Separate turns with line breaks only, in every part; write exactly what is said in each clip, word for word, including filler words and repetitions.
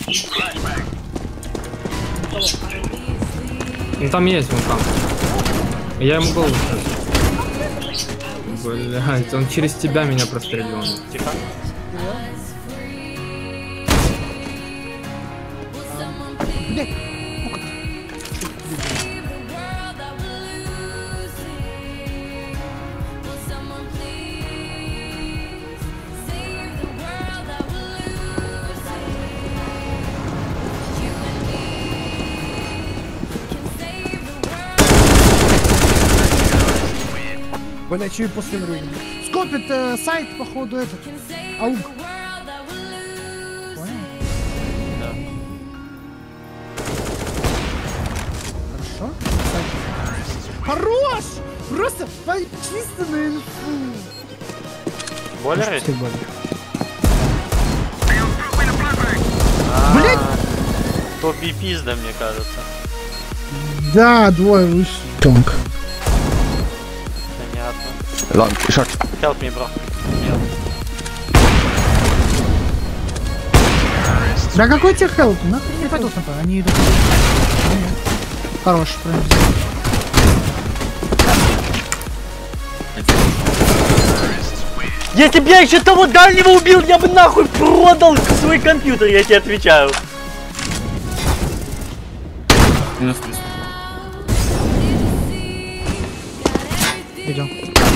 Ну там есть, вон там. Я ему голову сейчас. Блять, он через тебя меня прострелил.
Тихо.
Блять. Бля, че и после времени. Скопит э, сайт, походу, этот. Ауг. Понял?
Да.
Хорошо. Сайт. Хорош! Просто чисто на инфу.
Бойлеры?
Блять!
То би пизда, мне кажется.
Да, двое выше. Тонк.
Понятно.
Long, short.
Help me, bro. Help.
Да какой тебе хелп? Нахуй не пойдут на пол, они идут. Хорош, прям.
Если бы я еще того дальнего убил, я бы нахуй продал свой компьютер, я тебе отвечаю.
Минус плюс.
Идем.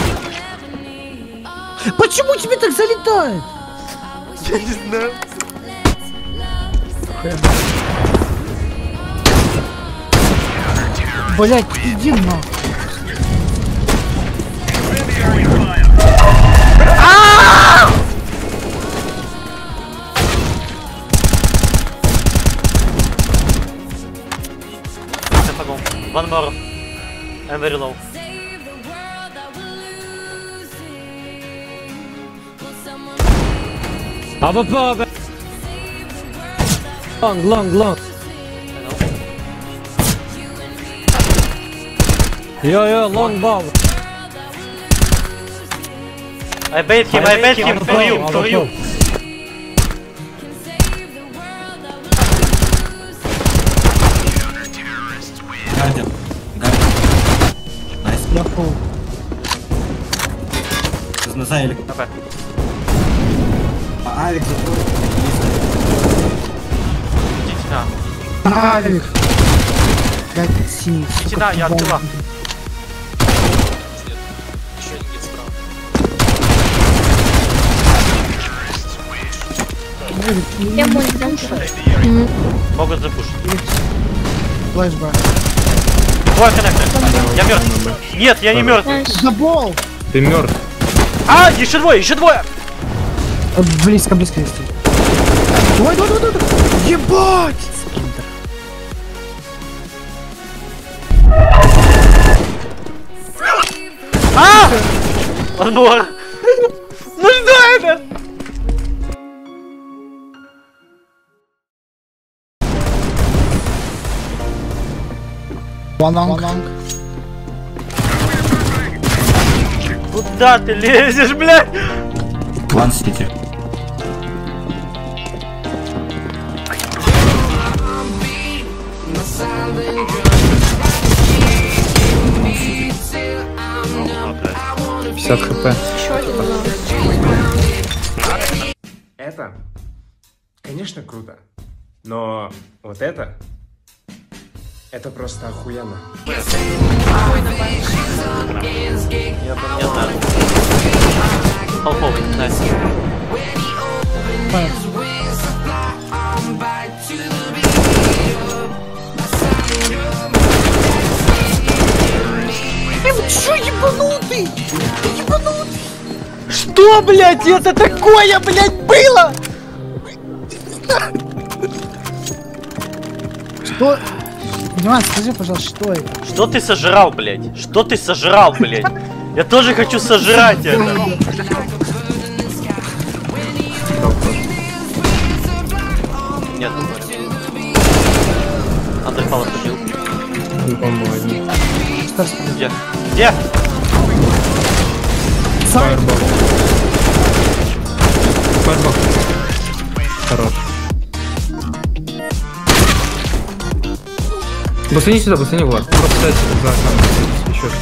Почему тебе так залетает?
Я не знаю.
Блять, иди нахуй.
One more. I'm very low.
Up, up, up. Long, long, long. Yo, yo, long bomb.
I bait him, I bait him for you, for you.
Гардиан. Гардиан. Найс.
Я пол.
На Элик.
Okay.
А Алик закрыл.
Иди сюда.
Алик. Блять, синий.
Иди сюда, я открыла.
Я мой замшел.
Могут запушить.
Флэшбэк.
Твой коннектор. Я мертв. Нет, я не мертв.
Забол!
Ты мертв.
А, еще двое, еще двое.
Близко, близко есть. Давай, давай, давай, давай. Ебать!
А! One more. Ну что это?
One-long.
Куда ты лезешь, блядь?
One City.
пятьдесят хп.
Еще один был.
Это, конечно, круто, но вот это, это просто охуенно.
Я бы не знаю. Толковый, найс.
Чё ебанутый? Ебанутый!
Что, блядь, это такое, блядь, было?
Что? Диман, скажи, пожалуйста, что это?
Что ты сожрал, блядь? Что ты сожрал, блядь? Я тоже хочу сожрать это. Нет, Андрей Павлов побил. Где? Где?
Фаербол. Фаербол. Хорош. Бусани сюда, бусани, Влад. Просто дайте за окном. Еще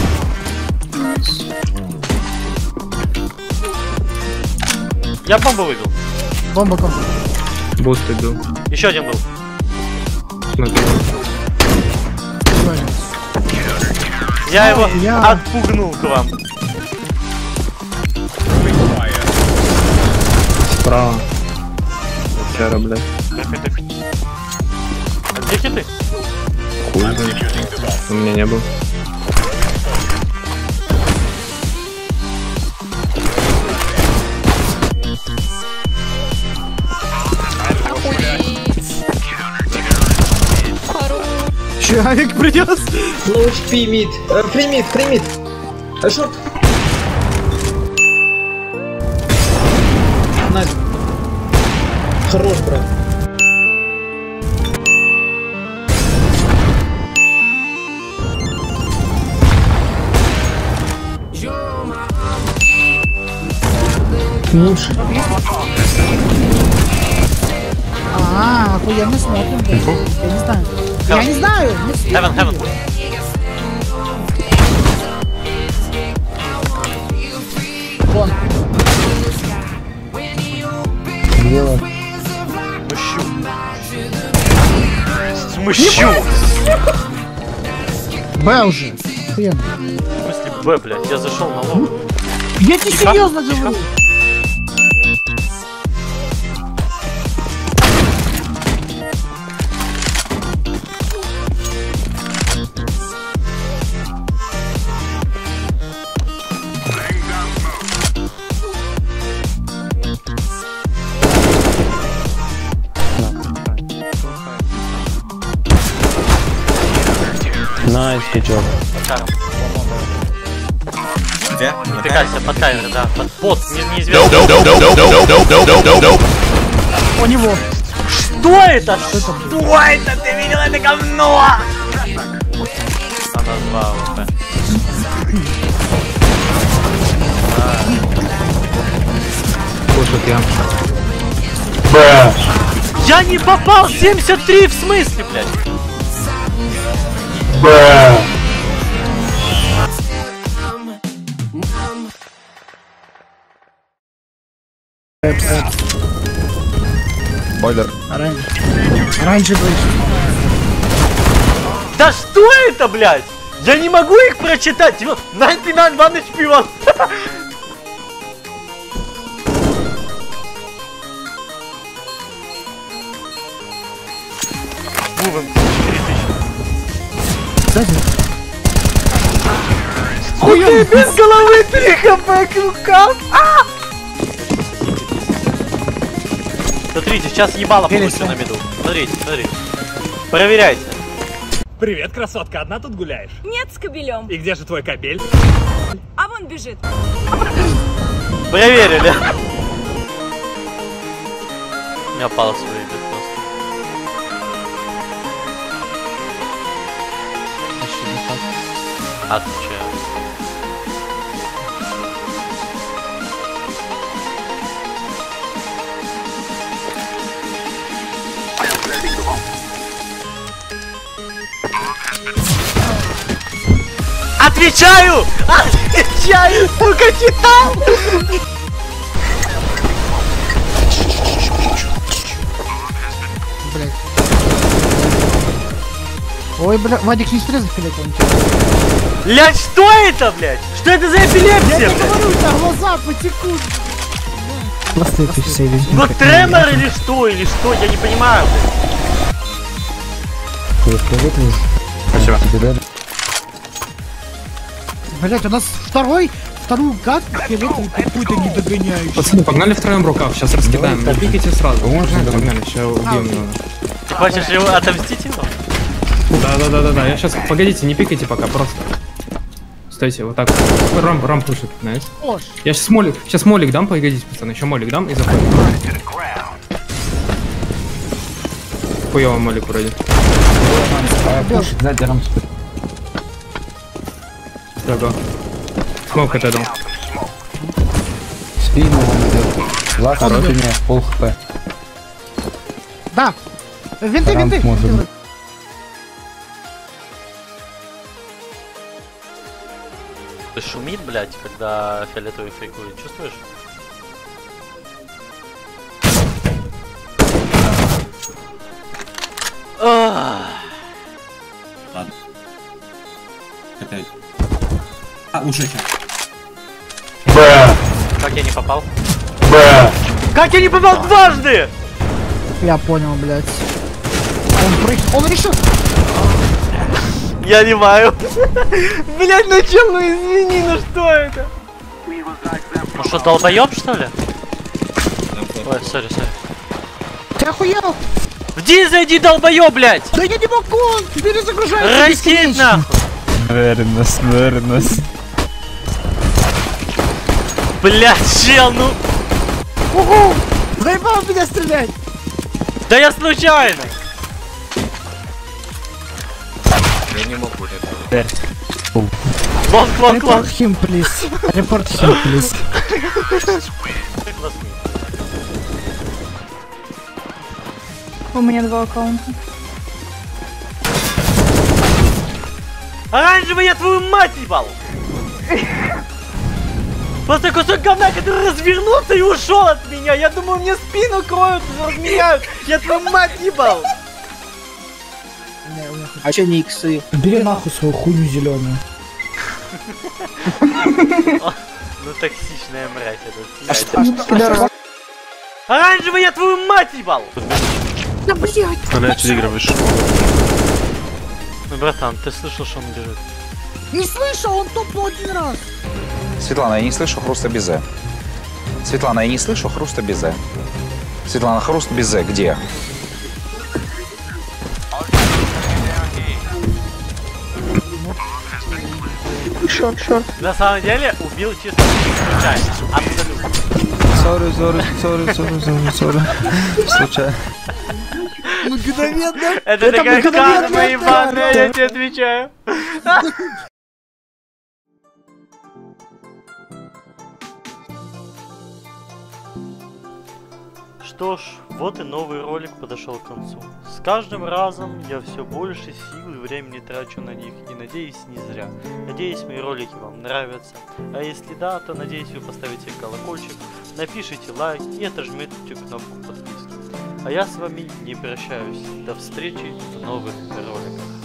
сюда.
Я бомбу выбил.
Бомба ком.
Буст иду.
Еще один был.
Смотри.
Я его
Я-
отпугнул к вам.
Справа. Вчера, блядь.
А где хиты?
Хуй. У меня не было.
Человек придет.
Лоу примит, примит, примит. А шорт? Найс. Хорош, брат. Лучше.
А, охуенно смотрим, блядь. Я не знаю. Я не знаю.
Heaven, heaven.
Вон.
Смущу. Смущу.
Б уже. Охуенно.
В смысле Б, блядь? Я зашел на лоб.
Я тебе серьезно говорю.
Найс, хиджоб.
Где?
Натыкайся, под камерой, да. Под бот, не, неизвестно.
У него.
Что это? Что это? Ты видел это говно? Она два АВП.
Слушай, я.
Я не попал! семьдесят три в смысле, блядь?
Бойлер.
Оранжевый. Оранжевый.
Да что это, блядь? Я не могу их прочитать! девяносто девять один эйч пи вон. Мувен, четыре тысячи.
Кстати.
Хуй без головы три хп к рукам! А! Смотрите, сейчас ебало получится на меду. Смотрите, смотрите. Проверяйте.
Привет, красотка, одна тут гуляешь?
Нет, с кобелем.
И где же твой кобель?
А вон бежит.
Проверили. У меня палец выебет просто. Отвечаю. Отвечаю! Отвечаю! Сука, читал!
Блядь. Ой, бля, Вадик не стрелять филетом.
Блядь, что это, блядь? Что это за эпилепсия,
Я
блядь?
тебе говорю, у тебя глаза потекут. Пласты все везде.
Ну тремор или что, или что, я не понимаю, блядь.
Спасибо.
Блять, у нас второй, вторую как фиолетовый какой-то не догоняющий.
Пацаны, погнали втроем в рукав, сейчас раскидаем. Не пикайте сразу. Можно? Погнали, сейчас убьем его.
Ты хочешь его отомстить ему?
Да, да, да, да, да. Я сейчас. Погодите, не пикайте пока, просто. Стойте, вот так. Рам, рам пушит, знаешь.
Ош.
Я сейчас молик. Сейчас молик дам, погодите, пацаны. Еще молик дам и заходим. Хуёво молик вроде.
Пушит, сзади рамс.
Дорого. Смок это дал.
Спину он идет. Ласт у меня пол хп.
Да. Винты,
Рамп
винты.
может быть.
Шумит, блядь, когда фиолетовый фейкует, чувствуешь?
Ладно. Опять. А, уши сейчас.
Как я не попал? Как я не попал дважды?
Я понял, блядь. Он прыг... Он решил...
Я не маю. Блядь, ну чё, ну извини, ну что это? Ну что, долбоёб, что ли? Ой, сори, сори.
Ты охуел?
Иди, зайди, долбоёб, блядь!
Да я не могу, он перезагружается.
Растить нахуй!
Верность, верность.
Блядь, чел, ну...
Угу! Заебал меня стрелять!
Да я случайно!
Я не могу это.
Лонг, лонг,
Report
лонг!
him, please. Report him, please.
У меня два аккаунта.
Оранжевый, я твою мать ебал! Просто кусок говна, который развернулся и ушел от меня! Я думал, мне спину кроют, разменяют! Я твою мать ебал!
А че не иксы? Бери нахуй свою хуйню зеленую.
Ну токсичная мразь это. Оранжевый, я твою мать ебал!
Да блять!
Блять, переигрываешь.
Ну, братан, ты слышал, что он бежит?
Не слышал, он топнул один раз.
Светлана, я не слышу хруста безе. Светлана, я не слышу хруста безе. Светлана, хруст безе где?
Шорт, шорт.
На самом деле убил чисто случайно. Абсолютно.
Сори, сори, сори, сори, сори, сори. Случайно.
Мгновенно.
Это такая карма ебаная, я тебе отвечаю. Что ж, вот и новый ролик подошел к концу. С каждым разом я все больше сил и времени трачу на них, и надеюсь, не зря. Надеюсь, мои ролики вам нравятся. А если да, то надеюсь, вы поставите колокольчик, напишите лайк и отожмете кнопку подписки. А я с вами не прощаюсь. До встречи в новых роликах.